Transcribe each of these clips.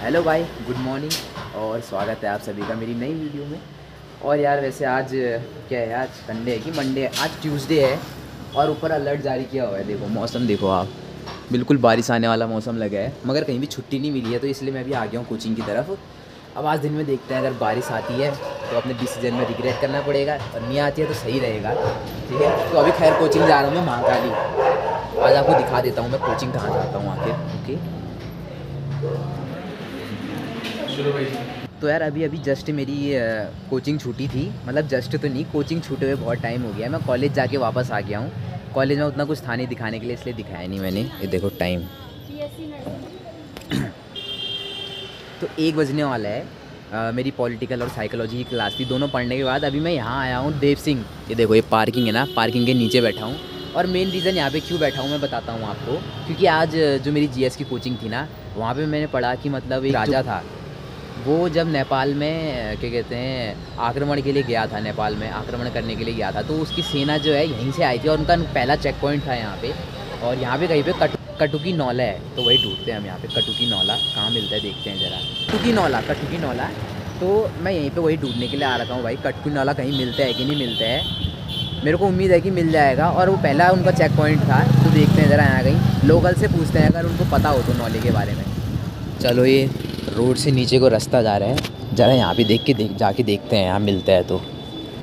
Hello भाई, good morning और स्वागत है आप सभी का मेरी नई वीडियो में। और यार वैसे आज क्या है, आज संडे है कि मंडे है? आज ट्यूसडे है और ऊपर अलर्ट जारी किया हुआ है। देखो मौसम देखो आप, बिल्कुल बारिश आने वाला मौसम लगा है, मगर कहीं भी छुट्टी नहीं मिली है, तो इसलिए मैं भी आ गया हूँ कोचिंग की तरफ। अब आज दिन में देखते हैं, अगर बारिश आती है तो अपने डिसीजन में रिग्रेट करना पड़ेगा, और नहीं आती है तो सही रहेगा। ठीक है, तो अभी खैर कोचिंग जा रहा हूँ मैं महाकाली। आज आपको दिखा देता हूँ मैं कोचिंग कहाँ जाता हूँ आखिर। ओके, तो यार अभी जस्ट मेरी कोचिंग छूटी थी, मतलब जस्ट तो नहीं, कोचिंग छूटे हुए बहुत टाइम हो गया। मैं कॉलेज जाके वापस आ गया हूँ। कॉलेज में उतना कुछ था नहीं दिखाने के लिए, इसलिए दिखाया नहीं मैंने। ये देखो टाइम तो 1 बजने वाला है। मेरी पॉलिटिकल और साइकोलॉजी की क्लास थी, दोनों पढ़ने के बाद अभी मैं यहाँ आया हूँ देव सिंह। ये देखो ये पार्किंग है ना, पार्किंग के नीचे बैठा हूँ। और मेन रीज़न यहाँ पे क्यों बैठा हूँ मैं बताता हूँ आपको, क्योंकि आज जो मेरी जीएस की कोचिंग थी ना, वहाँ पे मैंने पढ़ा कि मतलब एक राजा था, वो जब नेपाल में क्या कहते हैं आक्रमण के लिए गया था, नेपाल में आक्रमण करने के लिए गया था, तो उसकी सेना जो है यहीं से आई थी और उनका पहला चेक पॉइंट था यहाँ पे। और यहाँ पे कहीं पे कटुकी नौला है, तो वही ढूंढते हैं हम यहाँ पे। कटुकी नौला कहाँ मिलता है देखते हैं ज़रा। कटुकी नौला, तो मैं यहीं पे वही ढूंढने के लिए आ रखा हूँ भाई। कटुकी नौला कहीं मिलता है कि नहीं मिलता है, मेरे को उम्मीद है कि मिल जाएगा। और वो पहला उनका चेक पॉइंट था, तो देखते हैं ज़रा यहाँ कहीं लोकल से पूछते हैं अगर उनको पता हो तो नौले के बारे में। चलो ये रोड से नीचे को रास्ता जा रहा है, ज़रा यहाँ पे जाके देखते हैं यहाँ मिलता है तो।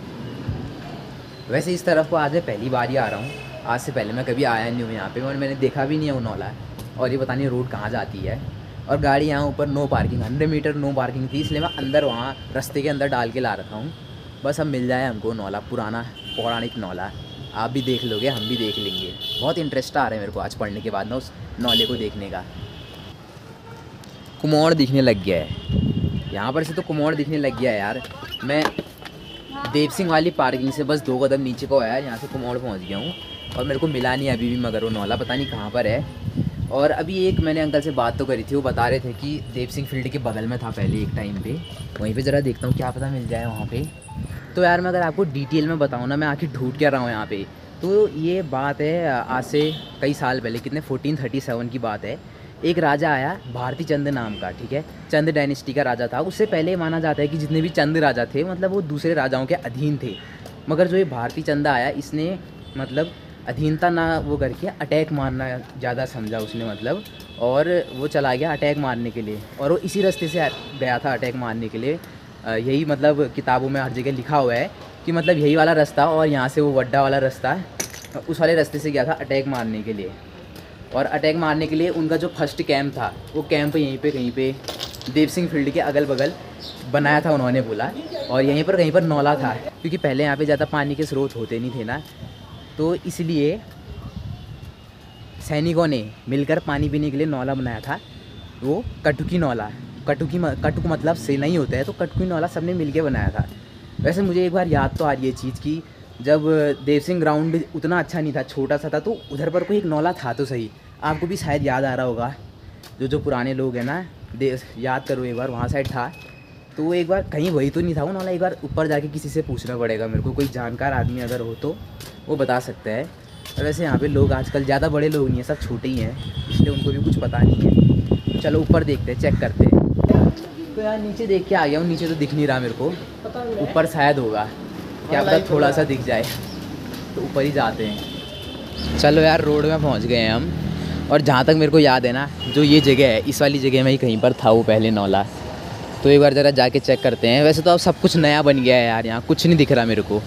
वैसे इस तरफ को आज मैं पहली बार ही आ रहा हूँ, आज से पहले मैं कभी आया नहीं हूँ यहाँ पे, और मैंने देखा भी नहीं है वो नौला। और ये पता नहीं रोड कहाँ जाती है। और गाड़ी यहाँ ऊपर no parking, 100 meter no parking थी, इसलिए मैं अंदर वहाँ रास्ते के अंदर डाल के ला रखा हूँ। बस अब मिल जाए हमको नौला, पुराना पौराणिक नौला। आप भी देख लोगे, हम भी देख लेंगे। बहुत इंटरेस्ट आ रहा है मेरे को आज पढ़ने के बाद ना उस नौले को देखने का। कुमोड़ दिखने लग गया है यहाँ पर से, तो कुमोड़ दिखने लग गया है यार। मैं देव सिंह वाली पार्किंग से बस 2 कदम नीचे को आया, यहाँ से कुमोड़ पहुँच गया हूँ। और मेरे को मिला नहीं अभी भी, मगर वो नौला पता नहीं कहाँ पर है। और अभी एक मैंने अंकल से बात तो करी थी, वो बता रहे थे कि देव सिंह फील्ड के बगल में था पहले एक टाइम पे, वहीं पे ज़रा देखता हूँ क्या पता मिल जाए वहाँ पे। तो यार मैं अगर आपको डिटेल में बताऊँ ना, मैं आखिर ढूंढ क्या रहा हूँ यहाँ पे, तो ये बात है आज से कई साल पहले, कितने 1437 की बात है। एक राजा आया भारती चंद नाम का, ठीक है, चंद डायनेस्टी का राजा था। उससे पहले माना जाता है कि जितने भी चंद राजा थे, मतलब वो दूसरे राजाओं के अधीन थे। मगर जो ये भारती चंद आया, इसने मतलब अधीनता ना वो करके अटैक मारना ज़्यादा समझा उसने, मतलब। और वो चला गया अटैक मारने के लिए, और वो इसी रास्ते से गया था अटैक मारने के लिए। यही मतलब किताबों में हर जगह लिखा हुआ है कि मतलब यही वाला रास्ता, और यहाँ से वो वड्डा वाला रास्ता, उस वाले रास्ते से गया था अटैक मारने के लिए। और अटैक मारने के लिए उनका जो फर्स्ट कैंप था, वो कैंप यहीं पे कहीं पे देव सिंह फील्ड के अगल बगल बनाया था उन्होंने, बोला। और यहीं पर कहीं पर नौला था, क्योंकि पहले यहाँ पे ज़्यादा पानी के स्रोत होते नहीं थे ना, तो इसलिए सैनिकों ने मिलकर पानी पीने के लिए नौला बनाया था, वो कटुकी नौला। कटुक मतलब सेना ही होता है, तो कटुकी नौला सबने मिलके बनाया था। वैसे मुझे एक बार याद तो आ रही है चीज़ की, जब देव सिंह ग्राउंड उतना अच्छा नहीं था, छोटा सा था, तो उधर पर कोई एक नौला था तो सही। आपको भी शायद याद आ रहा होगा, जो पुराने लोग हैं ना, याद करो एक बार, वहाँ साइड था। तो एक बार कहीं वही तो नहीं था वो नौला, एक बार ऊपर जाके किसी से पूछना पड़ेगा मेरे को, कोई जानकार आदमी अगर हो तो वो बता सकता है। वैसे यहाँ पे लोग आजकल ज़्यादा बड़े लोग नहीं हैं, सब छोटे ही हैं, इसलिए उनको भी कुछ पता नहीं है। चलो ऊपर देखते हैं, चेक करते हैं। तो यार नीचे देख के आ गया हूँ, नीचे तो दिख नहीं रहा मेरे को, ऊपर शायद होगा, क्या पता थोड़ा सा दिख जाए, तो ऊपर ही जाते हैं। चलो यार रोड में पहुंच गए हैं हम। और जहाँ तक मेरे को याद है ना, जो ये जगह है, इस वाली जगह में ही कहीं पर था वो पहले नौला। तो एक बार ज़रा जाके चेक करते हैं। वैसे तो अब सब कुछ नया बन गया है यार, यहाँ कुछ नहीं दिख रहा मेरे को।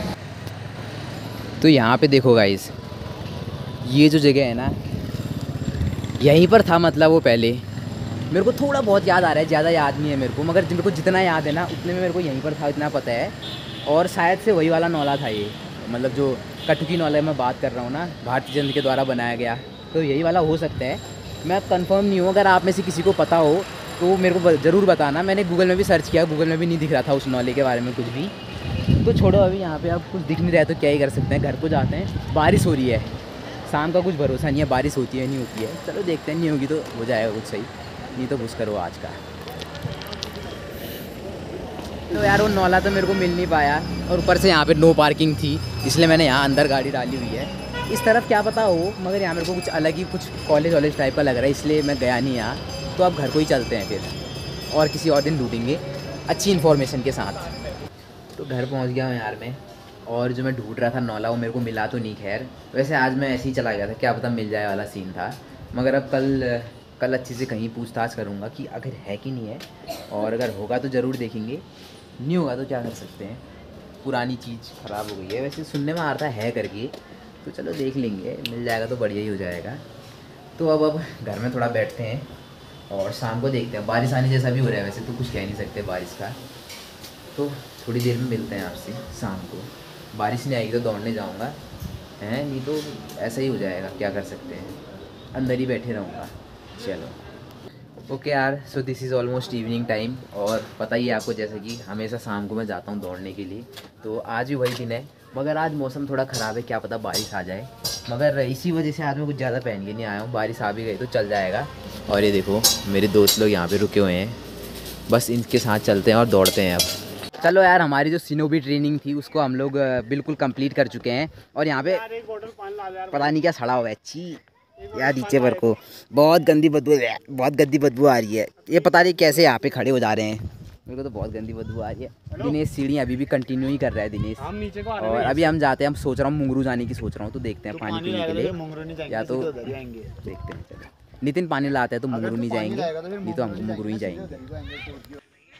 तो यहाँ पे देखो गाइस, ये जो जगह है ना, यहीं पर था मतलब वो पहले। मेरे को थोड़ा बहुत याद आ रहा है, ज़्यादा याद नहीं है मेरे को, मगर मेरे को जितना याद है ना उतने में मेरे को यहीं पर था, इतना पता है। और शायद से वही वाला नौला था ये, मतलब जो कटुकी नौला मैं बात कर रहा हूँ ना, भारती चंद के द्वारा बनाया गया, तो यही वाला हो सकता है। मैं कंफर्म नहीं हूँ, अगर आप में से किसी को पता हो तो मेरे को ज़रूर बताना। मैंने गूगल में भी सर्च किया, गूगल में भी नहीं दिख रहा था उस नौले के बारे में कुछ भी। तो छोड़ो, अभी यहाँ पे अब कुछ दिख नहीं रहा है तो क्या ही कर सकते हैं, घर को जाते हैं। बारिश हो रही है, शाम का कुछ भरोसा नहीं है, बारिश होती है नहीं होती है। चलो देखते हैं, नहीं होगी तो हो जाएगा कुछ सही, नहीं तो कुछ करो आज का। तो यार वो नौला तो मेरे को मिल नहीं पाया, और ऊपर से यहाँ पे नो पार्किंग थी, इसलिए मैंने यहाँ अंदर गाड़ी डाली हुई है। इस तरफ क्या पता हो, मगर यहाँ मेरे को कुछ अलग ही कुछ कॉलेज वॉलेज टाइप का लग रहा है, इसलिए मैं गया नहीं यहाँ। तो अब घर को ही चलते हैं फिर। और किसी और दिन ढूंढेंगे अच्छी इन्फॉर्मेशन के साथ। तो घर पहुंच गया हूँ यार मैं, और जो मैं ढूंढ रहा था नौला वो मेरे को मिला तो नहीं। खैर वैसे आज मैं ऐसे ही चला गया था, क्या पता मिल जाए वाला सीन था। मगर अब कल अच्छे से कहीं पूछताछ करूँगा कि अगर है कि नहीं है, और अगर होगा तो ज़रूर देखेंगे, नहीं होगा तो क्या कर सकते हैं, पुरानी चीज़ ख़राब हो गई है। वैसे सुनने में आता है करके, तो चलो देख लेंगे, मिल जाएगा तो बढ़िया ही हो जाएगा। तो अब घर में थोड़ा बैठते हैं और शाम को देखते हैं। बारिश आने जैसा भी हो रहा है, वैसे तो कुछ कह नहीं सकते बारिश का। तो थोड़ी देर में मिलते हैं आपसे शाम को। बारिश नहीं आएगी तो दौड़ने जाऊंगा, हैं नहीं तो ऐसा ही हो जाएगा, क्या कर सकते हैं, अंदर ही बैठे रहूँगा। चलो ओके यार, so this is almost evening time, और पता ही है आपको जैसे कि हमेशा शाम को मैं जाता हूँ दौड़ने के लिए। तो आज भी वही दिन है, मगर आज मौसम थोड़ा ख़राब है, क्या पता बारिश आ जाए। मगर इसी वजह से आज मैं कुछ ज़्यादा पहन के नहीं आया हूँ, बारिश आ भी गई तो चल जाएगा। और ये देखो मेरे दोस्त लोग यहाँ पे रुके हुए हैं, बस इनके साथ चलते हैं और दौड़ते हैं अब। चलो यार, हमारी जो सिनोबी ट्रेनिंग थी उसको हम लोग बिल्कुल कंप्लीट कर चुके हैं। और यहाँ पे पता नहीं क्या सड़ा हुआ है, अच्छी यार नीचे पर को बहुत गंदी बदबू आ रही है। ये पता नहीं कैसे यहाँ पे खड़े हो जा रहे हैं, मेरे को तो बहुत गंदी बदबू आ रही है। दिनेश सीढ़ियाँ अभी भी कंटिन्यू ही कर रहा है दिनेश, और अभी हम जाते हैं। हम सोच रहा हूँ मुंगरू जाने की सोच रहा हूँ, तो देखते हैं पानी पीने के लिए, या तो देखते हैं। चलो नितिन पानी लाते हैं तो मुंगरू नहीं जाएंगे, नहीं तो हम मुंगरू ही जाएंगे।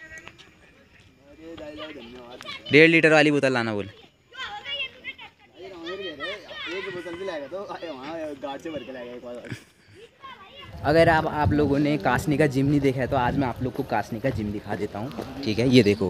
1.5 लीटर वाली बोतल लाना बोल। अगर आप लोगों ने कासनी का जिम नहीं देखा है तो आज मैं आप लोग को कासनी का जिम दिखा देता हूँ, ठीक है। ये देखो,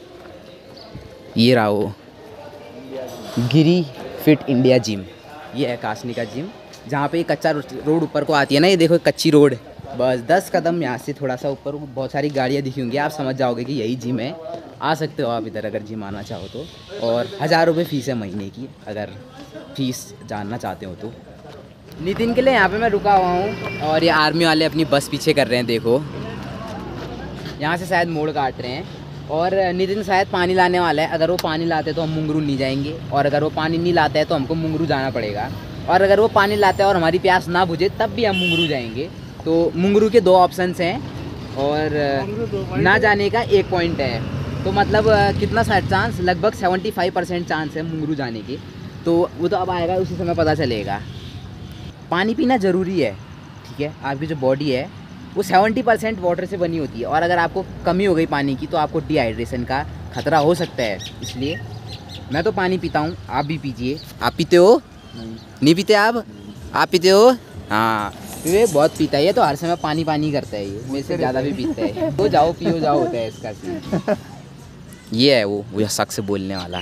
ये रहा वो गिरी फिट इंडिया जिम, ये है कासनी का जिम, जहाँ पे कच्चा रोड ऊपर को आती है ना। ये देखो कच्ची रोड, बस 10 कदम यहाँ से थोड़ा सा ऊपर बहुत सारी गाड़ियाँ दिखी होंगी, आप समझ जाओगे कि यही जिम है। आ सकते हो आप इधर अगर जिम आना चाहो तो, और 1000 रुपये फ़ीस है महीने की, अगर फ़ीस जानना चाहते हो तो। नितिन के लिए यहाँ पे मैं रुका हुआ हूँ, और ये आर्मी वाले अपनी बस पीछे कर रहे हैं, देखो यहाँ से शायद मोड़ काट रहे हैं। और नितिन शायद पानी लाने वाला है, अगर वो पानी लाते तो हम मुंगरू नहीं जाएंगे, और अगर वो पानी नहीं लाते हैं तो हमको मुंगरू जाना पड़ेगा। और अगर वो पानी लाते हैं और हमारी प्यास ना बुझे तब भी हम मुंगरू जाएंगे। तो मुंगरू के 2 ऑप्शंस हैं, और ना जाने का 1 पॉइंट है। तो मतलब कितना चांस, लगभग 75% चांस है मुंगरू जाने की। तो वो तो अब आएगा उसी समय पता चलेगा। पानी पीना ज़रूरी है, ठीक है। आपकी जो बॉडी है वो 70% वाटर से बनी होती है, और अगर आपको कमी हो गई पानी की तो आपको डिहाइड्रेशन का खतरा हो सकता है। इसलिए मैं तो पानी पीता हूँ, आप भी पीजिए। आप पीते हो? नहीं पीते आप पीते हो? हाँ, ये बहुत पीता है, ये तो हर समय पानी पानी करता है, ये मेरे से ज़्यादा भी पीता है। तो जाओ पियो जाओ होता है इसका सीन। ये है वो शक से बोलने वाला।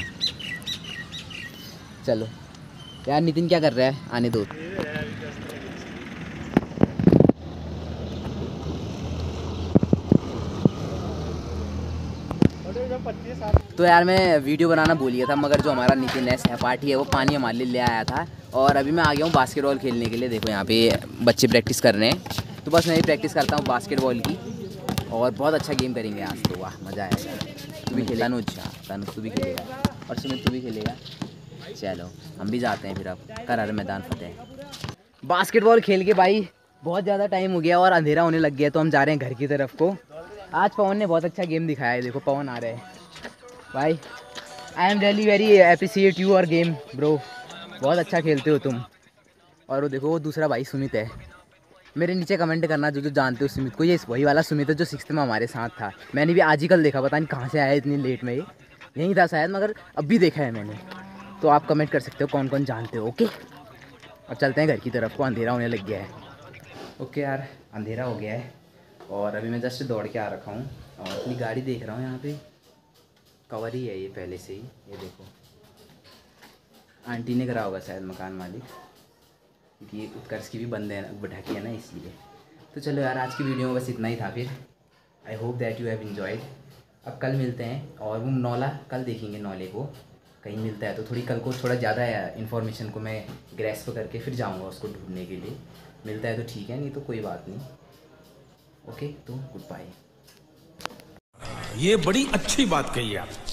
चलो यार, नितिन क्या कर रहा है, आने दो। तो यार मैं वीडियो बनाना भूल गया था, मगर जो हमारा नितिन है सहपाठी है, वो पानी हमारे लिए ले आया था। और अभी मैं आ गया हूँ बास्केटबॉल खेलने के लिए। देखो यहाँ पे बच्चे प्रैक्टिस कर रहे हैं, तो बस मैं भी प्रैक्टिस करता हूँ बास्केटबॉल की, और बहुत अच्छा गेम करेंगे आज तो। वाह मज़ा आएगा। तू भी खेलेगा अनुज? तनुज तू भी खेलेगा, और सुमित तू भी खेलेगा। चलो हम भी जाते हैं फिर, अब करार मैदान फतेह। बास्केटबॉल खेल के भाई बहुत ज़्यादा टाइम हो गया और अंधेरा होने लग गया, तो हम जा रहे हैं घर की तरफ को। आज पवन ने बहुत अच्छा गेम दिखाया है, देखो पवन आ रहे हैं भाई। I am really very appreciate you और गेम ब्रो, बहुत अच्छा खेलते हो तुम। और वो देखो वो दूसरा भाई सुमित है। मेरे नीचे कमेंट करना जो जानते हो सुमित को, ये वही वाला सुमित है जो 6th में हमारे साथ था। मैंने भी आज ही कल देखा, पता नहीं कहाँ से आया इतनी लेट में, ये यहीं था शायद, मगर अब भी देखा है मैंने। तो आप कमेंट कर सकते हो कौन कौन जानते हो। ओके, अब चलते हैं घर की तरफ को, अंधेरा होने लग गया है। ओके यार, अंधेरा हो गया है, और अभी मैं जस्ट दौड़ के आ रखा हूँ, और अपनी गाड़ी देख रहा हूँ। यहाँ पे कवर ही है ये पहले से ही, ये देखो आंटी ने करा होगा शायद, मकान मालिक, क्योंकि ये उत्कर्ष की भी बंद है, बैठा है ना, इसलिए। तो चलो यार, आज की वीडियो में बस इतना ही था। फिर I hope that you have enjoyed. अब कल मिलते हैं, और वो नौला कल देखेंगे, नौले को कहीं मिलता है तो थोड़ी कल को थोड़ा ज़्यादा इन्फॉर्मेशन को मैं ग्रैस्प करके फिर जाऊँगा उसको ढूंढने के लिए। मिलता है तो ठीक है, नहीं तो कोई बात नहीं। ओके, तो गुड बाय। ये बड़ी अच्छी बात कही आप।